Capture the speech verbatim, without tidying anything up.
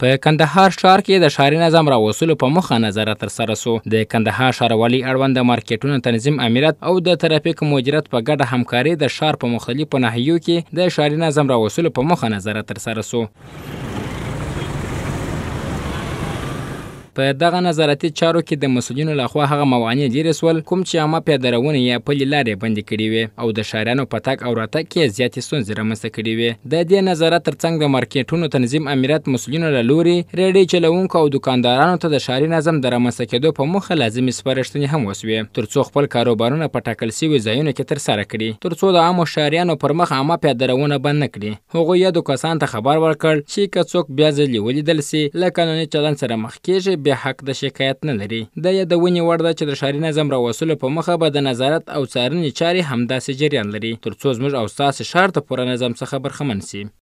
په کندهار ښار کې د ښاري نظم راوستلو په موخه نظارت ترسره سو. د کندهار ښاروالۍ اړوند د مارکیټونو تنظیم امنیت او د ترافیک مدیریت په ګډه همکاري د ښار په مختلفو ناحیو کې د ښاري نظم راوستلو په موخه نظارت ترسره سو. په دغه نظارتي چارو کې د مسؤلینو لخوا هغه موانع لرې سول کوم چې عامه پیاده روانې یا پلې لارې بندې کړې وې او د ښاریانو په تګ او راتګ کې زیاتې ستونزې رامنځته کړې وې. د دې نظارت ترڅنګ د مارکیټونو تنظیم امنیت مسؤلینو له لوري ریډۍ چلوونکو او دکاندارانو ته د ښاري نظم د رامنځته کېدو په موخه لازمي سپارښتنې هم وسوې ترڅو خپل کاروبارونه په ټاکل شوي ځایونو کې ترسره کړي ترڅو د عامو ښاریانو پر مخ عامه پیاده روونه بند نه کړي. هغوی یادو کسانو ته خبر ورکړ چې که څوک بیا ځلې ولیدل سي له قانوني چلند سره مخ کېږي بیا حق د شکایت نه لري. د یادونې وړ ده چې د ښاري نظم راوستلو په مخه به د نظارت او څارنې چارې همداسې جریان لري ترڅو زموږ او ستاسې ښار د پوره نظم څخه برخمن سي.